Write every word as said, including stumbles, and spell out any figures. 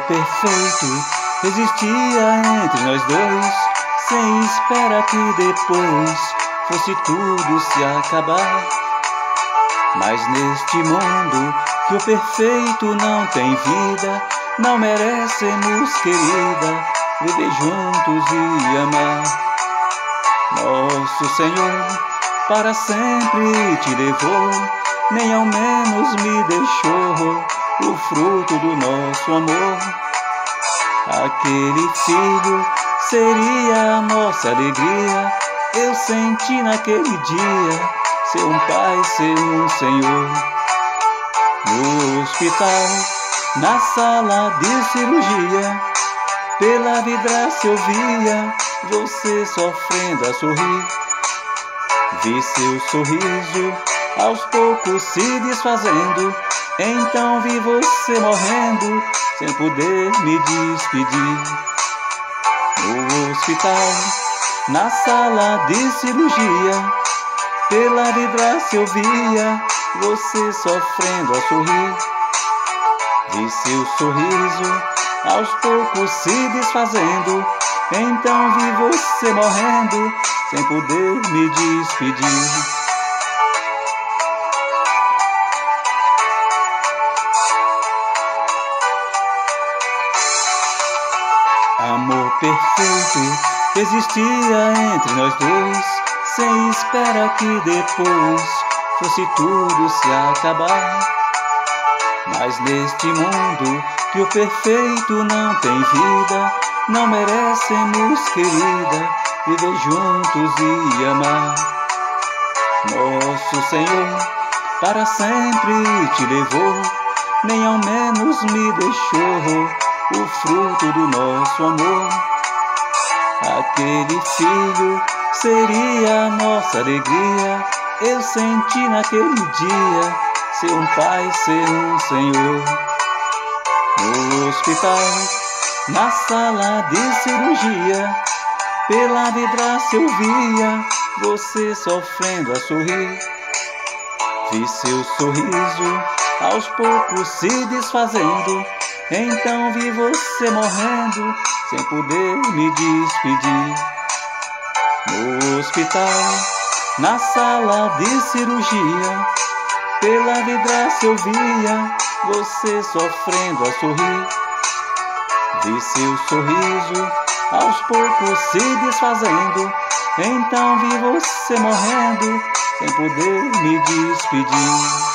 perfeito existia entre nós dois, sem espera que depois fosse tudo se acabar. Mas neste mundo que o perfeito não tem vida, não merecemos, querida, viver juntos e amar. Nosso Senhor para sempre te levou, nem ao menos me deixou o fruto do nosso amor. Aquele filho seria a nossa alegria, eu senti naquele dia ser um pai, ser um Senhor. No hospital, na sala de cirurgia, pela vidraça eu via você sofrendo a sorrir. Vi seu sorriso aos poucos se desfazendo, então vi você morrendo sem poder me despedir. No hospital, na sala de cirurgia, pela vidraça eu via você sofrendo a sorrir. Vi seu sorriso aos poucos se desfazendo, então vi você morrendo sem poder me despedir. Amor perfeito existia entre nós dois, sem espera que depois fosse tudo se acabar. Mas neste mundo que o perfeito não tem vida, não merecemos, querida, viver juntos e amar. Nosso Senhor para sempre te levou, nem ao menos me deixou o fruto do nosso amor. Aquele filho seria a nossa alegria, eu senti naquele dia ser um pai, ser um Senhor. No hospital, na sala de cirurgia, pela vidraça eu via você sofrendo a sorrir. Vi seu sorriso aos poucos se desfazendo, então vi você morrendo sem poder me despedir. No hospital, na sala de cirurgia, pela vidraça eu via você sofrendo a sorrir. Vi seu sorriso aos poucos se desfazendo, então vi você morrendo sem poder me despedir.